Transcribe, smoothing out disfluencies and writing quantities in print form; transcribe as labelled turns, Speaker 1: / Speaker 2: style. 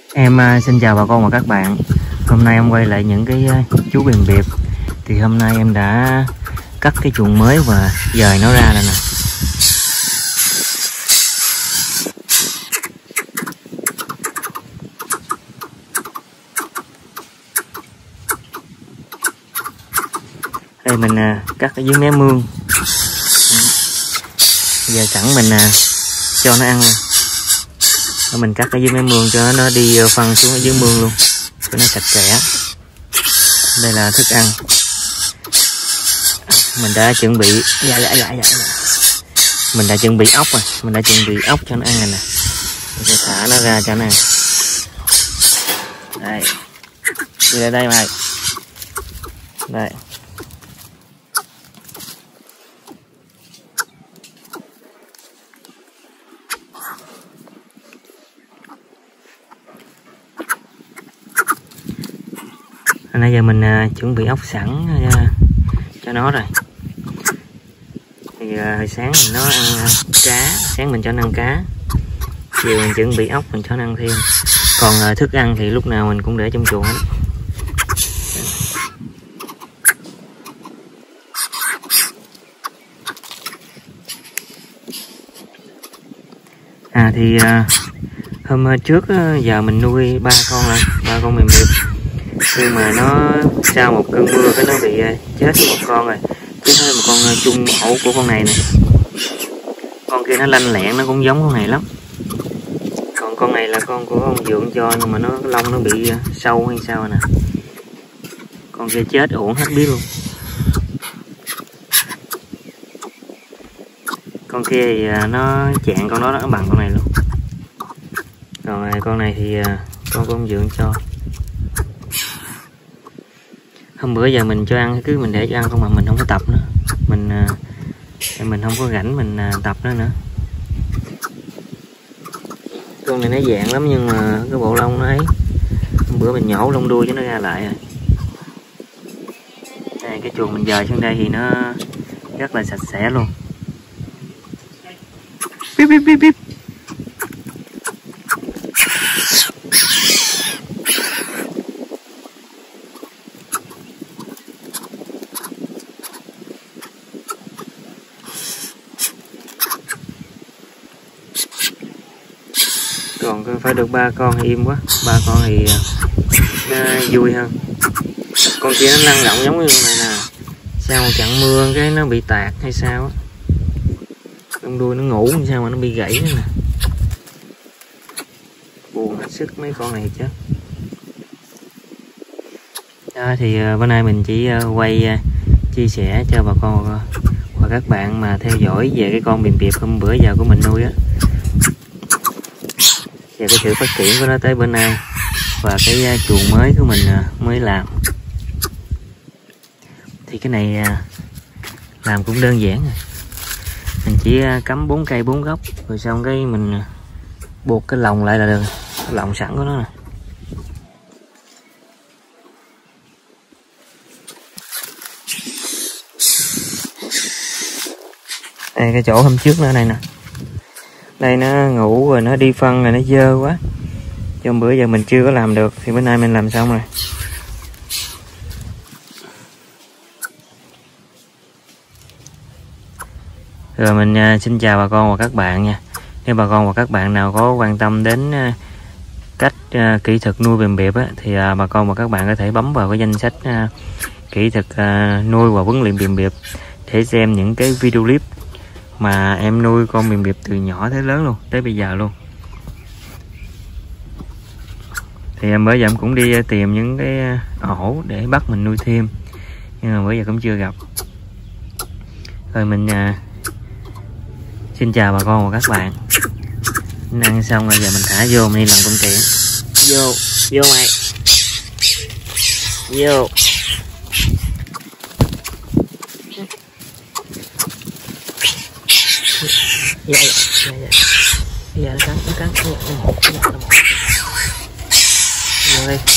Speaker 1: Em xin chào bà con và các bạn. Hôm nay em quay lại những cái chú bìm biệp. Thì hôm nay em đã cắt cái chuồng mới và dời nó ra rồi nè. Đây mình cắt ở dưới mé mương. Giờ sẵn mình cho nó ăn nè. Mình cắt ở dưới mé mương cho nó đi phân xuống ở dưới mương luôn cho nó sạch sẽ. Đây là thức ăn mình đã chuẩn bị. Mình đã chuẩn bị ốc rồi, mình đã chuẩn bị ốc cho nó ăn này nè. Mình sẽ thả nó ra cho nó ăn. Đây, đi lại đây mày. Đây. Nãy giờ mình chuẩn bị ốc sẵn cho nó rồi. Thì hồi sáng thì nó ăn cá, sáng mình cho nó ăn cá, chiều mình chuẩn bị ốc mình cho nó ăn thêm. Còn thức ăn thì lúc nào mình cũng để trong chuồng hết. Thì hôm trước giờ mình nuôi 3 con mềm điệp. Nhưng mà nó sau một cơn mưa cái nó bị chết một con rồi. Chứ thấy một con chung ổ của con này nè. Con kia nó lanh lẹn, nó cũng giống con này lắm. Còn con này là con của ông Dượng cho, nhưng mà nó lông nó bị sâu hay sao nè. Con kia chết uổng hết biết luôn. Con kia thì nó chạng con đó nó bằng con này luôn. Còn con này thì con của ông Dượng cho. Hôm bữa giờ mình cho ăn cứ mình để cho ăn không mà mình không có tập nữa. Mình không có rảnh mình tập nữa. Con này nó dạng lắm nhưng mà cái bộ lông nó ấy. Hôm bữa mình nhổ lông đuôi cho nó ra lại rồi. Đây, cái chuồng mình dời xuống đây thì nó rất là sạch sẽ luôn. Bíp bíp bíp bíp. Còn phải được 3 con thì im quá, 3 con thì nó vui hơn. Con kia nó lăn lộn giống như này nè, sao một trận mưa cái nó bị tạt hay sao á, con đuôi nó ngủ làm sao mà nó bị gãy nữa nè, buồn hết sức mấy con này chứ. Đó thì bữa nay mình chỉ quay chia sẻ cho bà con và các bạn mà theo dõi về cái con bìm biệp hôm bữa giờ của mình nuôi á, về cái sự phát triển của nó tới bữa nay và cái chuồng mới của mình mới làm. Thì cái này làm cũng đơn giản rồi. Mình chỉ cắm 4 cây 4 góc rồi xong cái mình buộc cái lồng lại là được, cái lồng sẵn của nó nè. Đây cái chỗ hôm trước nữa này nè. Đây nó ngủ rồi nó đi phân rồi nó dơ quá. Cho bữa giờ mình chưa có làm được thì bữa nay mình làm xong rồi. Rồi mình xin chào bà con và các bạn nha. Nếu bà con và các bạn nào có quan tâm đến cách kỹ thuật nuôi bìm biệp á, thì bà con và các bạn có thể bấm vào cái danh sách kỹ thuật nuôi và huấn luyện bìm biệp để xem những cái video clip mà em nuôi con bìm biệp từ nhỏ tới lớn luôn, tới bây giờ luôn. Thì em bữa giờ em cũng đi tìm những cái ổ để bắt mình nuôi thêm, nhưng mà bữa giờ cũng chưa gặp. Rồi mình xin chào bà con và các bạn. Ăn xong rồi giờ mình thả vô mình đi làm công chuyện. Vô mày. Vô. Dạ. Dạ nó cắn. Vô đây.